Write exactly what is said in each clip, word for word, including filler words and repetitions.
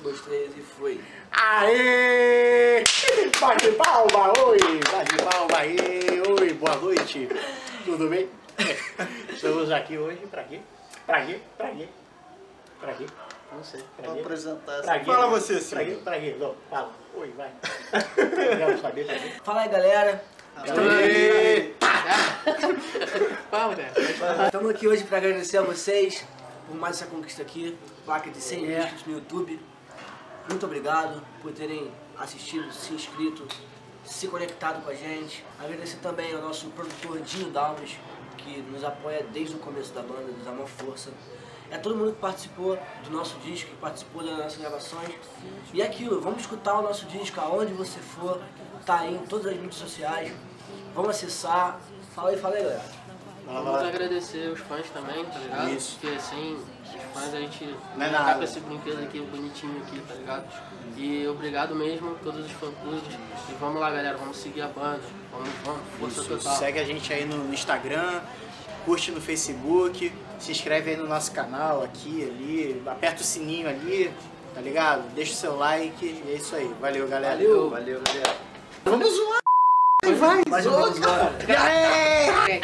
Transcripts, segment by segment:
dois, três e foi. Aê! Bate palma, oi! Bate palma, aê! Oi, boa noite! Tudo bem? Estamos aqui hoje pra quê? Pra quê? Pra quê? Pra quê? Não sei. Pra Vou quê? apresentar Pra essa. quê? Fala você, Pra quê? Silvio. Pra quê? Não, fala. Oi, vai. Quero saber pra quê? Fala aí, galera. Aê! Fala, cara. Estamos aqui hoje para agradecer a vocês por mais essa conquista aqui, placa de cem mil inscritos no YouTube. Muito obrigado por terem assistido, se inscrito, se conectado com a gente. Agradecer também ao nosso produtor Dinho Dalmas, que nos apoia desde o começo da banda, nos dá uma força. É todo mundo que participou do nosso disco, que participou das nossas gravações. E é aquilo, vamos escutar o nosso disco aonde você for, tá aí em todas as mídias sociais. Vamos acessar. Fala aí, fala aí, galera. Vamos agradecer os fãs também, tá ligado? Isso. Porque sem os fãs a gente Não é tá nada. com esse brinquedo aqui bonitinho aqui, tá ligado? E obrigado mesmo, todos os fã-clubes. E vamos lá, galera, vamos seguir a banda. Vamos, vamos, força Isso, total. segue a gente aí no Instagram, curte no Facebook, se inscreve aí no nosso canal aqui, ali, aperta o sininho ali, tá ligado? Deixa o seu like e é isso aí. Valeu, galera. Valeu. Valeu, galera. Vamos zoar! Vai, Mais zoa, vamos cara. lá. E aí?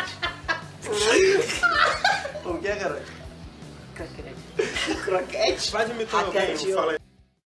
O que é, cara? Croquete? Faz imitando alguém, Aquete, fala aí.